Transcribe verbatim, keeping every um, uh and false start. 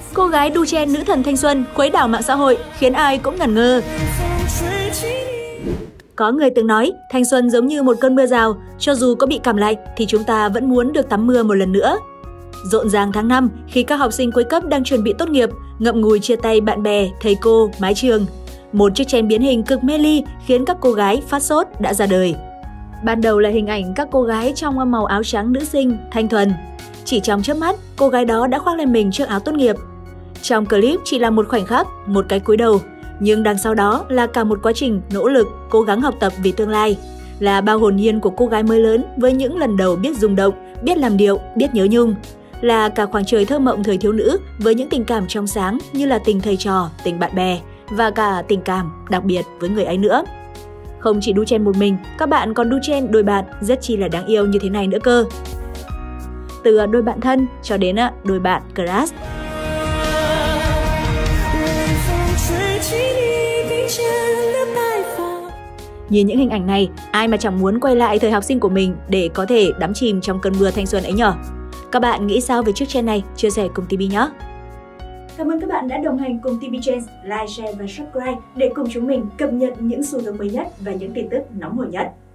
Cô gái đu chen nữ thần thanh xuân khuấy đảo mạng xã hội khiến ai cũng ngẩn ngơ. Có người từng nói, thanh xuân giống như một cơn mưa rào, cho dù có bị cảm lạnh thì chúng ta vẫn muốn được tắm mưa một lần nữa. Rộn ràng tháng năm khi các học sinh cuối cấp đang chuẩn bị tốt nghiệp, ngậm ngùi chia tay bạn bè, thầy cô, mái trường. Một chiếc trend biến hình cực mê ly khiến các cô gái phát sốt đã ra đời. Ban đầu là hình ảnh các cô gái trong màu áo trắng nữ sinh, thanh thuần. Chỉ trong chớp mắt, cô gái đó đã khoác lên mình chiếc áo tốt nghiệp. Trong clip chỉ là một khoảnh khắc, một cái cúi đầu, nhưng đằng sau đó là cả một quá trình nỗ lực, cố gắng học tập vì tương lai. Là bao hồn nhiên của cô gái mới lớn với những lần đầu biết rung động, biết làm điệu, biết nhớ nhung. Là cả khoảng trời thơ mộng thời thiếu nữ với những tình cảm trong sáng như là tình thầy trò, tình bạn bè và cả tình cảm đặc biệt với người ấy nữa. Không chỉ đu chen một mình, các bạn còn đu chen đôi bạn rất chi là đáng yêu như thế này nữa cơ. Từ đôi bạn thân cho đến đôi bạn crush. Nhìn những hình ảnh này, ai mà chẳng muốn quay lại thời học sinh của mình để có thể đắm chìm trong cơn mưa thanh xuân ấy nhở? Các bạn nghĩ sao về chiếc trend này? Chia sẻ cùng tê bê nhé! Cảm ơn các bạn đã đồng hành cùng tê bê Trends, like, share và subscribe để cùng chúng mình cập nhật những xu hướng mới nhất và những tin tức nóng hổi nhất.